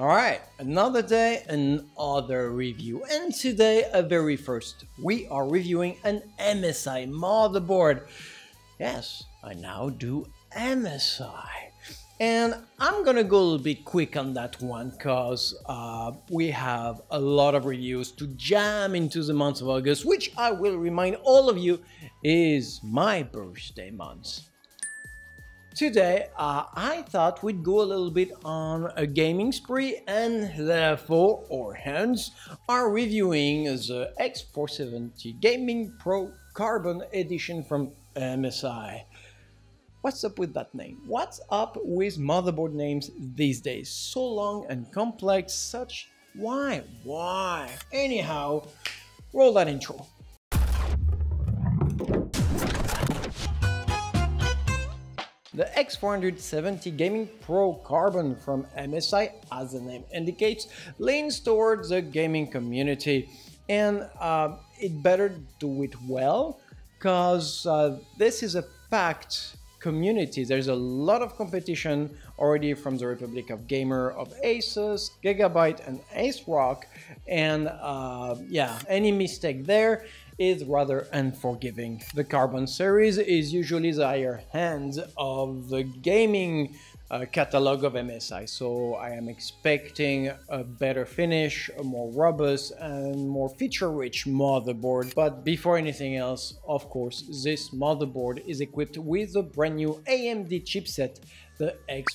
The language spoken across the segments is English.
Alright, another day, another review, and today, very first, we are reviewing an MSI motherboard. Yes, I now do MSI. And I'm gonna go a little bit quick on that one because we have a lot of reviews to jam into the month of August, which I will remind all of you is my birthday month. Today, I thought we'd go a little bit on a gaming spree, and therefore, or hence, are reviewing the X470 Gaming Pro Carbon edition from MSI. What's up with that name? What's up with motherboard names these days? So long and complex, such... Why? Anyhow, roll that intro. The X470 Gaming Pro Carbon from MSI, as the name indicates, leans towards the gaming community, and it better do it well because this is a packed community. There's a lot of competition already from the Republic of Gamer, of Asus, Gigabyte, and AceRock, and yeah, any mistake there is rather unforgiving. The Carbon series is usually the higher hand of the gaming catalog of MSI, so I am expecting a better finish, a more robust and more feature-rich motherboard. But before anything else, of course, this motherboard is equipped with a brand new AMD chipset, the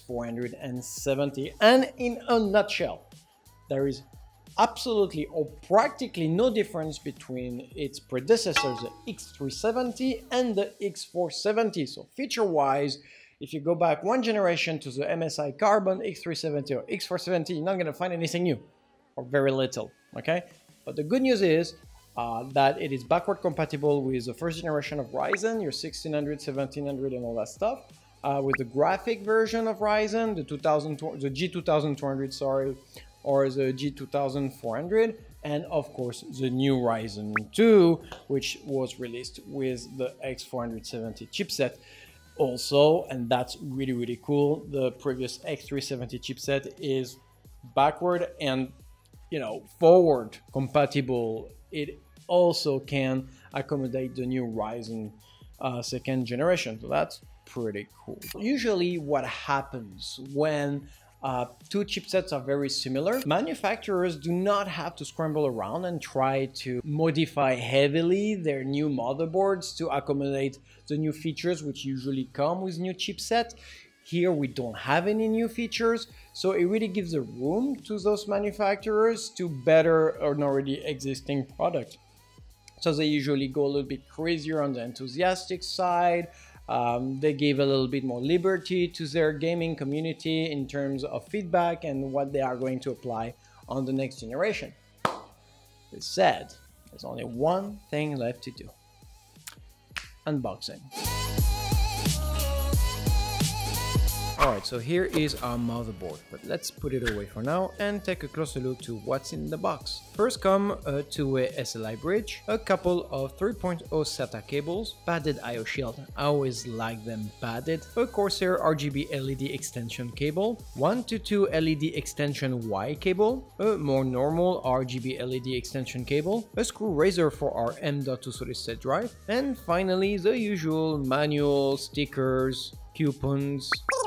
X470, and in a nutshell, there is absolutely or practically no difference between its predecessors, the X370 and the X470. So feature-wise, if you go back one generation to the MSI Carbon, X370 or X470, you're not going to find anything new, or very little, okay? But the good news is that it is backward compatible with the first generation of Ryzen, your 1600, 1700 and all that stuff, with the graphic version of Ryzen, the G2200, sorry, or the G2400, and of course the new Ryzen 2, which was released with the X470 chipset also, and that's really cool. The previous X370 chipset is backward and, you know, forward compatible. It also can accommodate the new Ryzen second generation, so that's pretty cool. Usually what happens when two chipsets are very similar, manufacturers do not have to scramble around and try to modify heavily their new motherboards to accommodate the new features which usually come with new chipset. Here we don't have any new features, so it really gives a room to those manufacturers to better an already existing product. So they usually go a little bit crazier on the enthusiastic side. They give a little bit more liberty to their gaming community in terms of feedback and what they are going to apply on the next generation. That said, there's only one thing left to do: unboxing. Alright, so here is our motherboard, but let's put it away for now and take a closer look to what's in the box. First come a two-way SLI bridge, a couple of 3.0 SATA cables, padded IO shield, I always like them padded, a Corsair RGB LED extension cable, 1 to 2 LED extension Y cable, a more normal RGB LED extension cable, a screw raiser for our M.2 solid state drive, and finally the usual manual, stickers, coupons.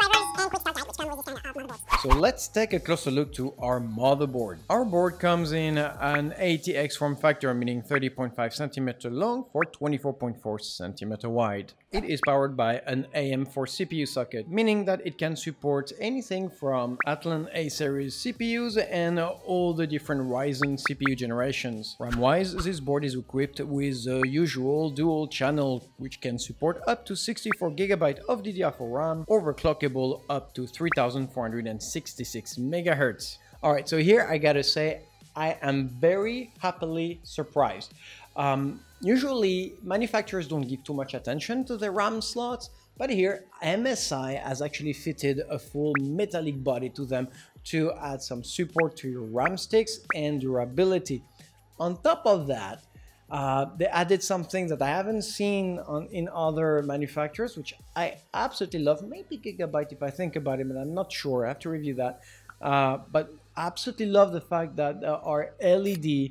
So let's take a closer look to our motherboard. Our board comes in an ATX form factor, meaning 30.5 cm long for 24.4 cm wide. It is powered by an AM4 CPU socket, meaning that it can support anything from Athlon A series CPUs and all the different Ryzen CPU generations. RAM-wise, this board is equipped with the usual dual channel, which can support up to 64 GB of DDR4 RAM, overclockable up to 3466 MHz. Alright, so here I gotta say, I am very happily surprised. Usually manufacturers don't give too much attention to the RAM slots, but here MSI has actually fitted a full metallic body to them to add some support to your RAM sticks and durability. On top of that, they added something that I haven't seen in other manufacturers, which I absolutely love. Maybe Gigabyte if I think about it, but I'm not sure. I have to review that. But absolutely love the fact that there are LED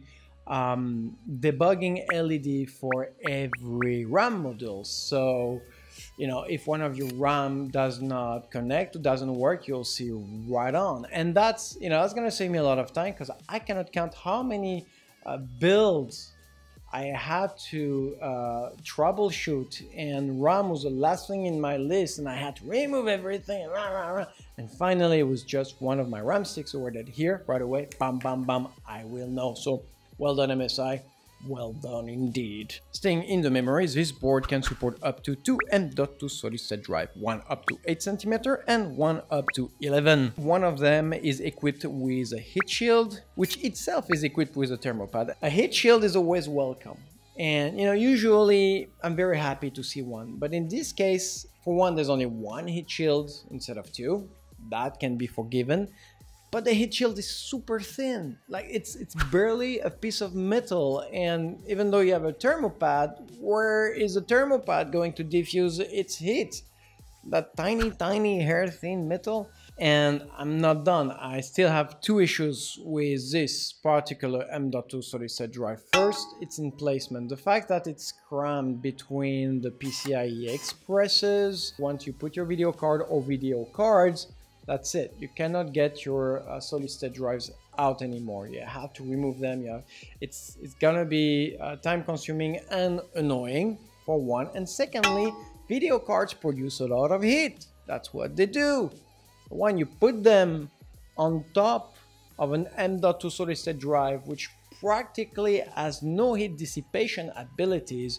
debugging LED for every RAM module. So, you know, if one of your RAM does not connect, doesn't work, you'll see right on. And that's, you know, that's gonna save me a lot of time, because I cannot count how many builds I had to troubleshoot, and RAM was the last thing in my list, and I had to remove everything. And finally, it was just one of my RAM sticks awarded here right away. Bam, bam, bam. I will know. So well done, MSI. Well done indeed. Staying in the memories, this board can support up to 2 M.2 solid-state drive, one up to 8 cm and one up to 11. One of them is equipped with a heat shield, which itself is equipped with a thermopad. A heat shield is always welcome. And, you know, usually I'm very happy to see one. But in this case, for one, there's only one heat shield instead of two. That can be forgiven. But the heat shield is super thin, like it's barely a piece of metal, and even though you have a thermopad, where is the thermopad going to diffuse its heat? That tiny hair thin metal. And I'm not done. I still have two issues with this particular M.2 solid state drive. First, it's in placement. The fact that it's crammed between the PCIe expresses. Once you put your video card or video cards, that's it. You cannot get your solid-state drives out anymore. You have to remove them. It's gonna be time-consuming and annoying, for one. And secondly, video cards produce a lot of heat. That's what they do. When you put them on top of an M.2 solid-state drive, which practically has no heat dissipation abilities,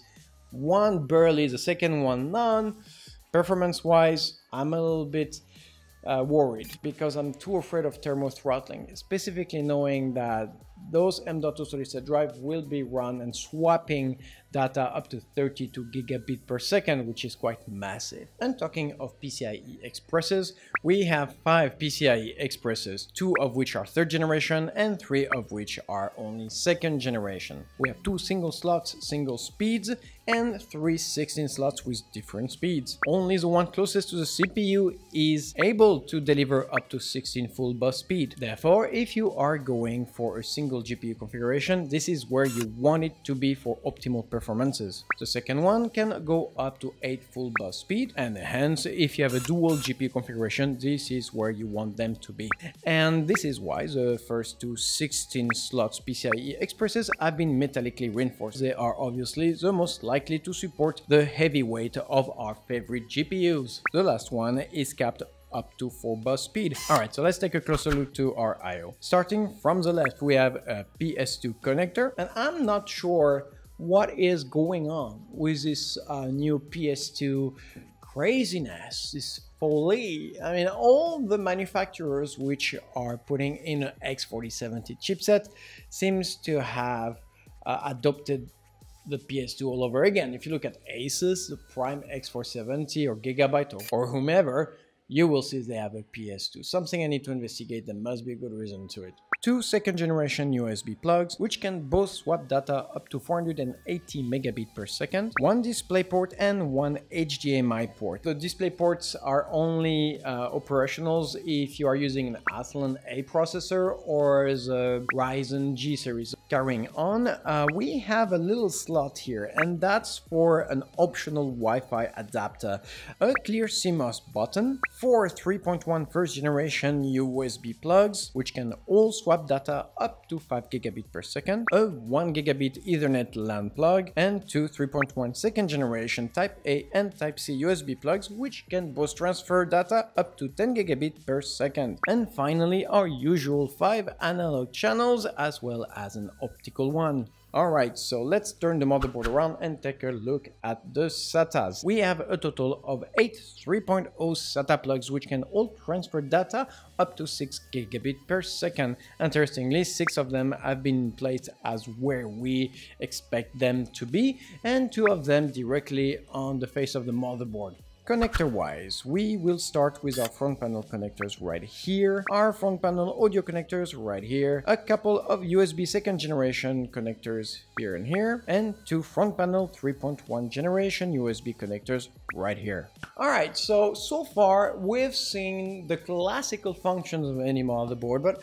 one barely, the second one none. Performance-wise, I'm a little bit worried, because I'm too afraid of thermal throttling, specifically knowing that those M.2 solid-state drive will be run and swapping data up to 32 gigabit per second, which is quite massive. And talking of PCIe expresses, we have 5 PCIe expresses, 2 of which are 3rd generation and 3 of which are only 2nd generation. We have 2 single slots, single speeds, and 3 16 slots with different speeds. Only the one closest to the CPU is able to deliver up to 16 full bus speed. Therefore, if you are going for a single GPU configuration, this is where you want it to be for optimal performances. The second one can go up to 8 full bus speed, and hence if you have a dual GPU configuration, this is where you want them to be. And this is why the first 2 16 slots PCIe expresses have been metallically reinforced. They are obviously the most likely to support the heavy weight of our favorite GPUs. The last one is capped up to 4 bus speed. Alright, so let's take a closer look to our I/O. Starting from the left, we have a PS2 connector, and I'm not sure what is going on with this new PS2 craziness, this folly. I mean, all the manufacturers which are putting in an X470 chipset seems to have adopted the PS2 all over again. If you look at Asus, the Prime X470 or Gigabyte or whomever, you will see they have a PS2. Something I need to investigate. There must be a good reason to it. 2 second generation USB plugs, which can both swap data up to 480 megabit per second, 1 DisplayPort and 1 HDMI port. The DisplayPorts are only operationals if you are using an Athlon A processor or the Ryzen G series. Carrying on, we have a little slot here, and that's for an optional Wi-Fi adapter, a clear CMOS button, 4 3.1 first generation USB plugs, which can all swap data up to 5 gigabit per second, a 1 gigabit Ethernet LAN plug, and 2 3.1 second generation Type A and Type C USB plugs, which can both transfer data up to 10 gigabit per second. And finally, our usual 5 analog channels as well as an optical one. Alright, so let's turn the motherboard around and take a look at the SATAs. We have a total of 8 3.0 SATA plugs, which can all transfer data up to 6 gigabit per second. Interestingly, 6 of them have been placed as where we expect them to be, and 2 of them directly on the face of the motherboard. Connector wise, we will start with our front panel connectors right here, our front panel audio connectors right here, a couple of USB 2nd generation connectors here and here, and 2 front panel 3.1 generation USB connectors right here. Alright, so far we've seen the classical functions of any motherboard, but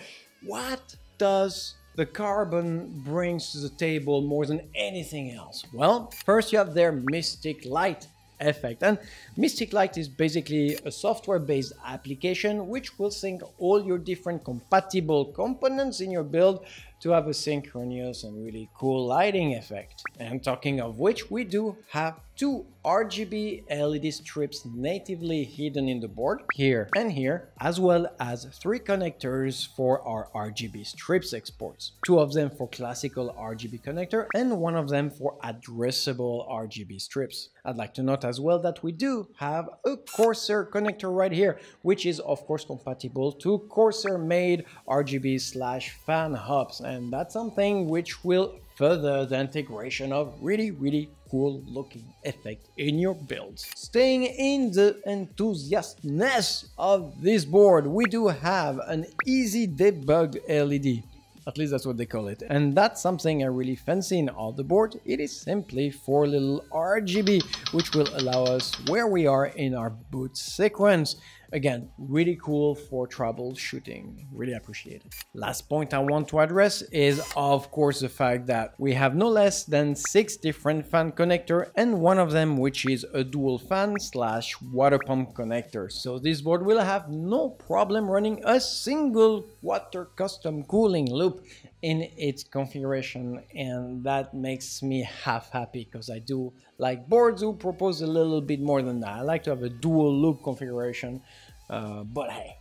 What does the Carbon brings to the table more than anything else? Well, first you have their Mystic Light effect, and Mystic Light is basically a software-based application which will sync all your different compatible components in your build to have a synchronous and really cool lighting effect. And talking of which, we do have two RGB LED strips natively hidden in the board, here and here, as well as three connectors for our RGB strips exports. Two of them for classical RGB connector and one of them for addressable RGB strips. I'd like to note as well that we do have a Corsair connector right here, which is of course compatible to Corsair made RGB/fan hubs, and that's something which will further the integration of really cool looking effect in your builds. Staying in the enthusiastness of this board, we do have an easy debug LED. At least that's what they call it. And that's something I really fancy in all the board. It is simply 4 little RGB, which will allow us where we are in our boot sequence. Again, really cool for troubleshooting. Really appreciate it. Last point I want to address is, of course, the fact that we have no less than 6 different fan connectors, and one of them which is a dual fan/water pump connector. So this board will have no problem running a single water custom cooling loop in its configuration, and that makes me half happy because I do like boards who propose a little bit more than that. I like to have a dual loop configuration, but hey.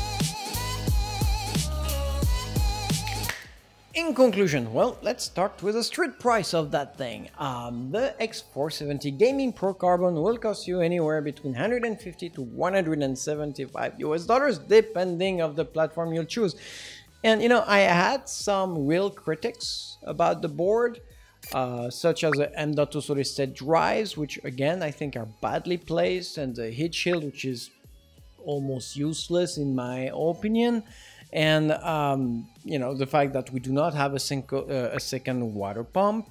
In conclusion, well, let's start with the street price of that thing. The X470 Gaming Pro Carbon will cost you anywhere between 150 to 175 US dollars, depending on the platform you'll choose. And you know, I had some real critics about the board, such as the M.2 solid state drives, which again I think are badly placed, and the heat shield, which is almost useless in my opinion, and you know, the fact that we do not have a second water pump,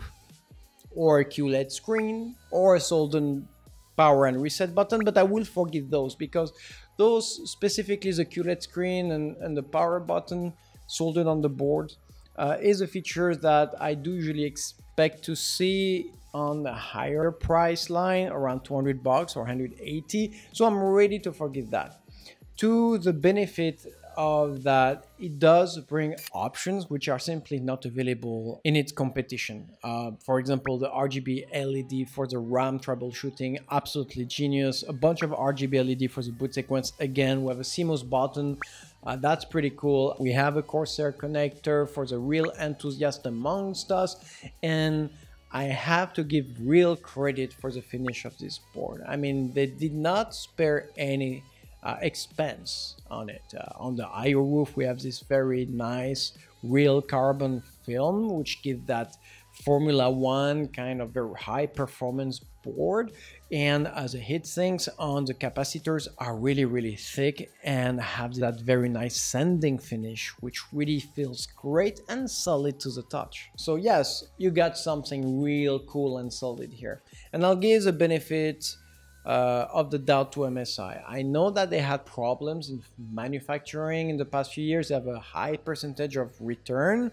or a QLED screen, or a soldered power and reset button. But I will forgive those, because those, specifically the QLED screen and the power button soldered on the board, is a feature that I do usually expect to see on the higher price line, around 200 bucks or 180. So I'm ready to forgive that. To the benefit of that, it does bring options which are simply not available in its competition. For example, the RGB LED for the RAM troubleshooting, absolutely genius. A bunch of RGB LED for the boot sequence. Again, we have a CMOS button. That's pretty cool. We have a Corsair connector for the real enthusiast amongst us. And I have to give real credit for the finish of this board. I mean, they did not spare any expense on it. On the IO roof, we have this very nice real carbon film, which gives that Formula One kind of very high performance board. And as the heat sinks on the capacitors are really thick and have that very nice sanding finish, which really feels great and solid to the touch. So yes, you got something real cool and solid here. And I'll give the benefit of the doubt to MSI. I know that they had problems in manufacturing in the past few years. They have a high percentage of return,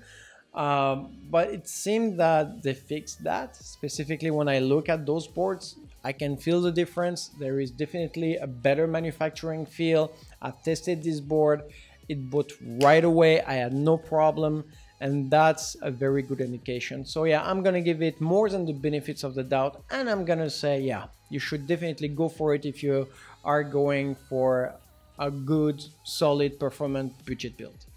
but it seemed that they fixed that. Specifically, when I look at those boards, I can feel the difference. There is definitely a better manufacturing feel. I've tested this board. It boot right away. I had no problem. And that's a very good indication. So yeah, I'm gonna give it more than the benefits of the doubt, and I'm gonna say, yeah, you should definitely go for it if you are going for a good, solid, performant budget build.